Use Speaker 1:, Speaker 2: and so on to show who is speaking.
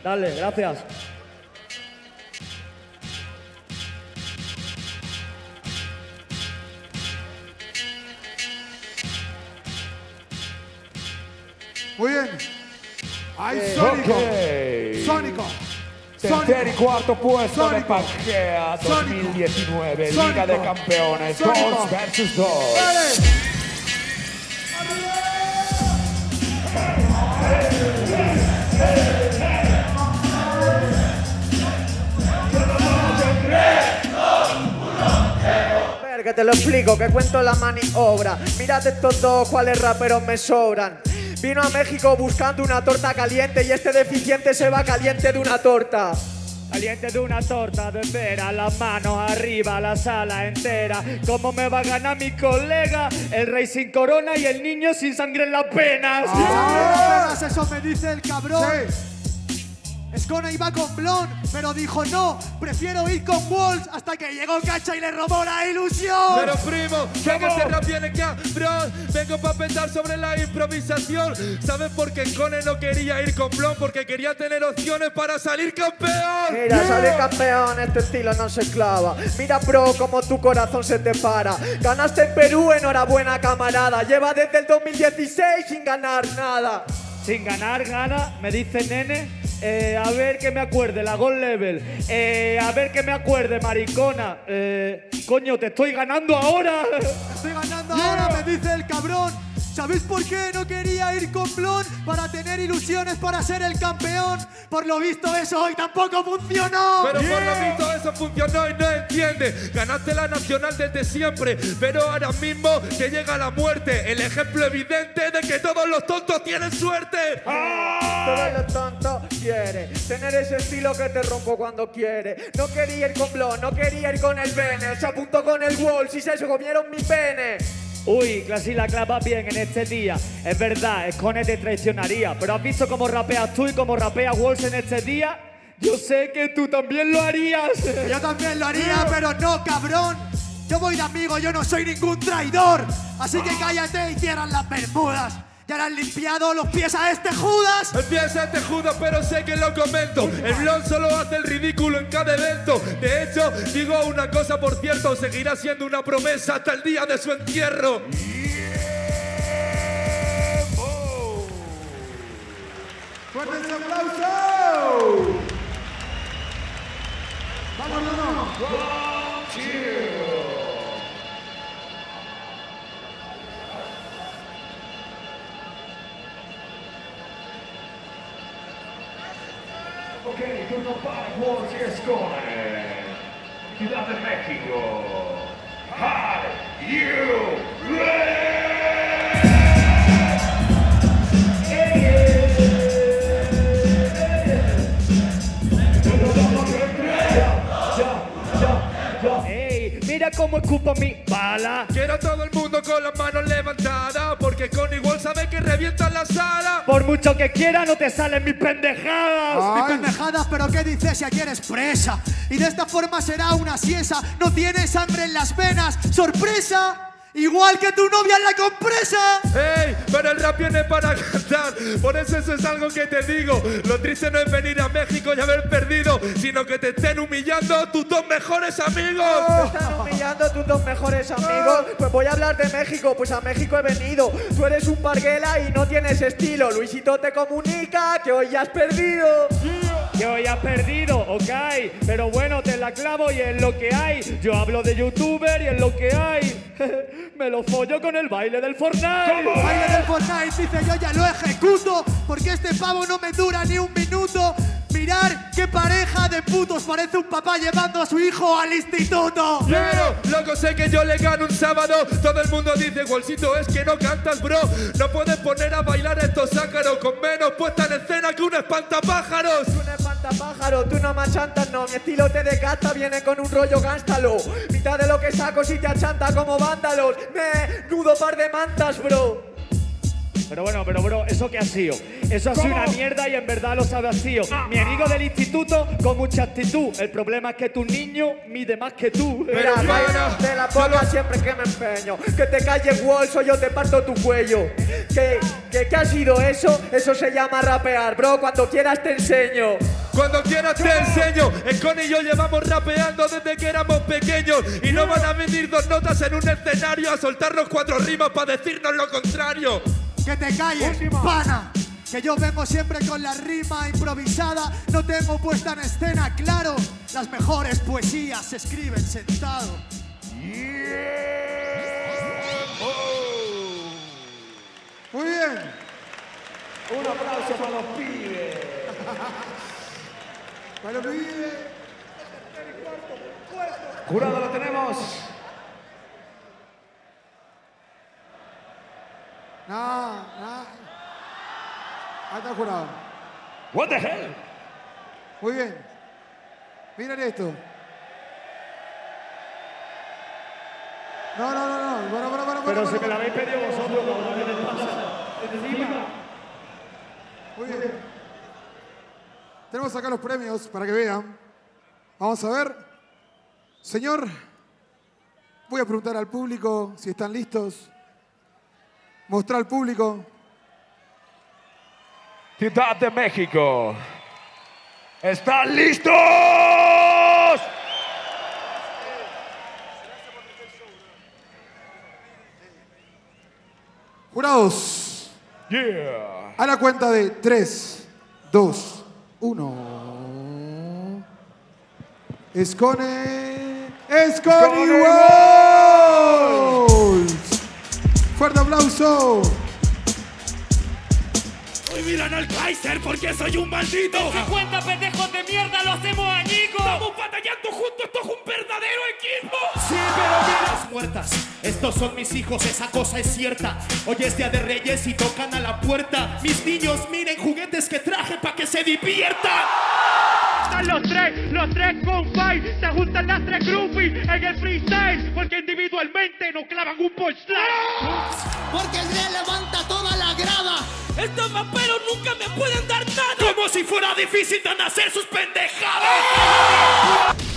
Speaker 1: Dale, gracias.
Speaker 2: Muy bien. Ahí Sónico.
Speaker 3: Ok.
Speaker 2: Sónico.
Speaker 3: Tercer y cuarto puesto de
Speaker 2: Sónico.
Speaker 3: Pangea
Speaker 2: Sónico.
Speaker 3: 2019,
Speaker 2: Sónico.
Speaker 3: Liga de Campeones,
Speaker 2: Sónico.
Speaker 3: 2 versus 2.
Speaker 2: Dale.
Speaker 4: Ver, que te lo explico, que cuento la maniobra. Mirad estos dos, cuáles raperos me sobran. Vino a México buscando una torta caliente y este deficiente se va caliente de una torta.
Speaker 1: Caliente de una torta de pera, las manos arriba, la sala entera. ¿Cómo me va a ganar mi colega? El rey sin corona y el niño sin sangre en las penas.
Speaker 2: Eso me dice el cabrón. Escona iba con Blon, pero dijo no, prefiero ir con Walls hasta que llegó Cacha y le robó la ilusión.
Speaker 5: Pero primo, que en este rap viene cabrón. Vengo pa' pensar sobre la improvisación. ¿Sabes por qué Cone no quería ir con Blon? Porque quería tener opciones para salir campeón.
Speaker 4: Mira, salir campeón, este estilo no se clava. Mira, bro, como tu corazón se te para. Ganaste en Perú, enhorabuena, camarada. Lleva desde el 2016 sin ganar nada.
Speaker 1: Sin ganar, gana, me dice nene. A ver que me acuerde, la Gold Level. A ver que me acuerde, maricona. Coño, te estoy ganando ahora.
Speaker 2: Estoy ganando ahora, me dice el cabrón. ¿Sabéis por qué no quería ir con Blon? Para tener ilusiones para ser el campeón. Por lo visto eso hoy tampoco funcionó.
Speaker 5: Pero por lo visto eso funcionó y no entiende. Ganaste la nacional desde siempre, pero ahora mismo te llega la muerte. El ejemplo evidente de que todos los tontos tienen suerte.
Speaker 4: Todos los tontos quieren tener ese estilo que te rompo cuando quiere. No quería ir con Blon, no quería ir con el Bene. Se apuntó con el Wolves y se comieron mi pene.
Speaker 1: Uy, Classy la clava bien en este día. Es verdad, Escone te traicionaría. Pero has visto cómo rapeas tú y cómo rapea Walls en este día. Yo sé que tú también lo harías.
Speaker 2: Yo también lo haría, pero no, cabrón. Yo voy de amigo, yo no soy ningún traidor. Así que cállate y cierran las bermudas. ¿Ya le han limpiado los pies a este Judas?
Speaker 5: Empieza este Judas, pero sé que lo comento. El Blon solo hace el ridículo en cada evento. De hecho, digo una cosa por cierto, seguirá siendo una promesa hasta el día de su entierro.
Speaker 2: ¡Fuerte ese aplauso! ¡Vamos,
Speaker 3: Ok, turno para Walls y Escone. Ciudad de México. Are you ready?
Speaker 1: Ey, mira cómo escupo mi bala.
Speaker 5: Quiero a todo el mundo con las manos levantadas, porque con igual sabe que revientan la sala.
Speaker 1: Por mucho que quiera no te salen mis pendejadas.
Speaker 2: Mis pendejadas, pero ¿qué dices si aquí eres presa? Y de esta forma será una siesa. No tienes sangre en las venas. ¡Sorpresa! Igual que tu novia en la compresa.
Speaker 5: ¡Ey! Pero el rap viene para cantar. Por eso es algo que te digo. Lo triste no es venir a México y haber perdido, sino que te estén humillando tus dos mejores amigos.
Speaker 4: Te están humillando tus dos mejores amigos. Pues voy a hablar de México, pues a México he venido. Tú eres un parguela y no tienes estilo. Luisito te comunica que hoy ya has perdido.
Speaker 1: Que hoy has perdido, ok. Pero bueno, te la clavo y es lo que hay. Yo hablo de youtuber y es lo que hay. Me lo follo con el baile del Fortnite.
Speaker 2: Baile del Fortnite, dice yo ya lo ejecuto. Porque este pavo no me dura ni un minuto. Mirar qué pareja de putos. Parece un papá llevando a su hijo al instituto.
Speaker 5: Pero, loco, sé que yo le gano un sábado. Todo el mundo dice, Walsito, es que no cantas, bro. No puedes poner a bailar estos ácaros con menos puesta en escena que un espantapájaros.
Speaker 4: Un espantapájaro, tú no me achantas, no. Mi estilo te desgasta, viene con un rollo gástalo. Mitad de lo que saco si te achanta como vándalos. Nudo par de mantas, bro.
Speaker 1: Pero bueno, pero bro, ¿eso qué ha sido? Eso ha sido una mierda y en verdad lo sabe vacío. Mi amigo del instituto con mucha actitud. El problema es que tu niño mide más que tú.
Speaker 4: Mira, de la boca siempre que me empeño. Que te calles, Wolves, o yo te parto tu cuello. ¿Qué ha sido eso? Eso se llama rapear, bro. Cuando quieras te enseño.
Speaker 5: Cuando quieras te enseño. Scone y yo llevamos rapeando desde que éramos pequeños. Y no van a venir dos notas en un escenario a soltarnos 4 rimas para decirnos lo contrario.
Speaker 2: Que te calles, pana. Que yo vengo siempre con la rima improvisada. No tengo puesta en escena, claro. Las mejores poesías se escriben sentado.
Speaker 6: Muy bien.
Speaker 3: Un aplauso para los pibes.
Speaker 6: Para los pibes.
Speaker 3: Jurado, lo tenemos.
Speaker 6: No. Ahí está el jurado.
Speaker 3: What the hell?
Speaker 6: Muy bien. Miren esto. No. Para.
Speaker 1: Pero si me la habéis pedido vosotros, cabrón, ¿qué les pasa? Encima.
Speaker 6: Muy bien. Tenemos acá los premios para que vean. Vamos a ver. Señor, voy a preguntar al público si están listos. Mostrar al público.
Speaker 3: Ciudad de México. ¿Están listos?
Speaker 6: Jurados,
Speaker 3: Yeah.
Speaker 6: a la cuenta de 3, 2, 1. Scone Wolves. Fuerte aplauso.
Speaker 7: Hoy miran al Kaiser porque soy un maldito.
Speaker 8: 50 pendejos de mierda lo hacemos añicos.
Speaker 7: Estamos batallando juntos, esto es un verdadero equipo.
Speaker 8: Sí, pero mira.
Speaker 7: Muertas, estos son mis hijos, esa cosa es cierta. Hoy es día de Reyes y tocan a la puerta. Mis niños, miren juguetes que traje para que se diviertan.
Speaker 8: Están los tres con fight. Se juntan las 3 groupies en el freestyle. Porque individualmente nos clavan un punchline.
Speaker 7: Porque el rey levanta toda la grada. Estos maperos nunca me pueden dar nada. Como si fuera difícil de hacer sus pendejadas.